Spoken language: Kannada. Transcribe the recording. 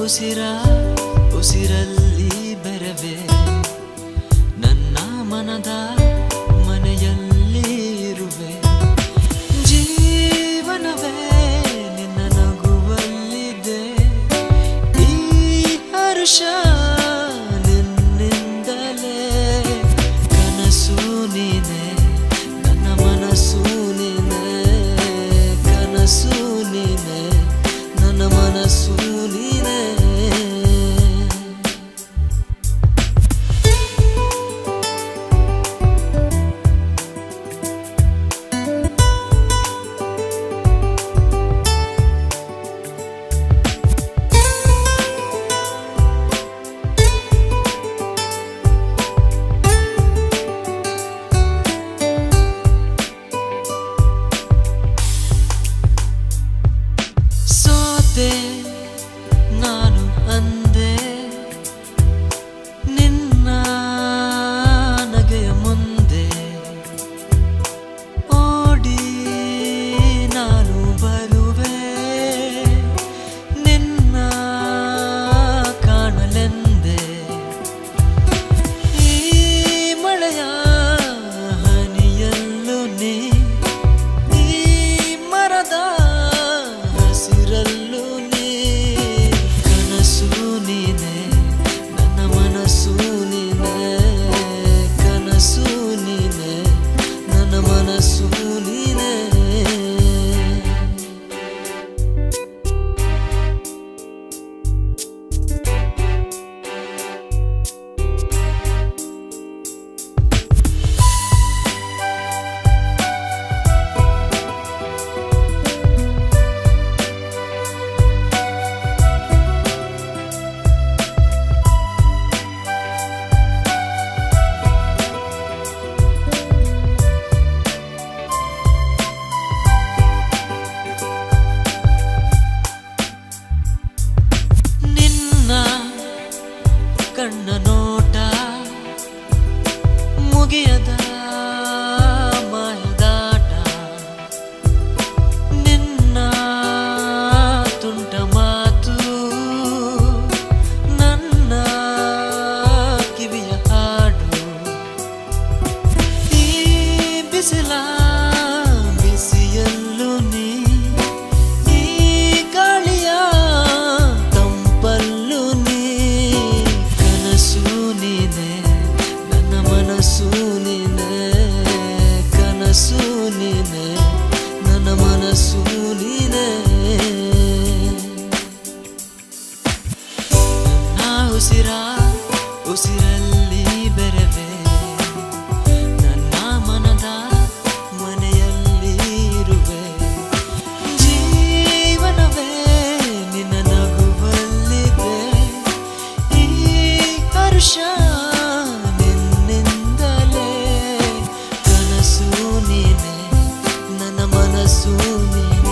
ಉಸಿರಲ್ಲಿ ಬೆರವೆ ನನ್ನ ಮನದ ಮನೆಯಲ್ಲಿ ಇರುವೆ ಜೀವನವೇ ನಿನ್ನ ನಗುವಲ್ಲಿದೆ ಈ ಹರ್ಷ ನಿನ್ನಿಂದಲೇ ಕನಸು ನೀನೆ ನನ್ನ ಮನಸ್ಸು ನೀನೆ ಕನಸು ನೀನೆ ನನ್ನ ಮನಸ್ಸು ನೀನೆ ನಾನು ಅಂದೆ ನಿನ್ನ ನಗೆಯ ಮುಂದೆ ಓಡಿ ನಾನು ಬರುವೆ ನಿನ್ನ ಕಾಣಲೆಂದೆ ಈ ಮಳೆಯ ಹನಿಯಲ್ಲೂ ನೀ ಈ ಮರದ ಹಸಿರಲ್ಲೂ ಕಣ್ಣ ನೋಟ ಮುಗಿಯದ ಮಾಯದಾಟ ನಿನ್ನ ತುಂಟ ಮಾತು ನನ್ನ ಕಿವಿಯ ಹಾಡು ಈ ಬಿಸಿಲ ಬಿಸಿಯಲ್ಲೂ ನೀ ಈ ಗಾಳಿಯ ತಂಪಲ್ಲೂ ನೀ ನನ್ನ ಮನಸ್ಸು ನೀನೆ ಕನಸು ನೀನೆ ನನ್ನ ಮನಸ್ಸು ನೀನೆ ನನ್ನ ಉಸಿರಲ್ಲಿ ಬೆರವೆ ನನ್ನ ಮನದ ಮನೆಯಲ್ಲಿ ಇರುವೆ ಜೀವನವೇ ನಿನ್ನ ನಗುವಲ್ಲಿದೆ ಈ ಹರ್ಷ ನಿನ್ನಿಂದಲೇ ಕನಸು ನೀನೆ ನನ್ನ ಮನಸ್ಸು ನೀನೆ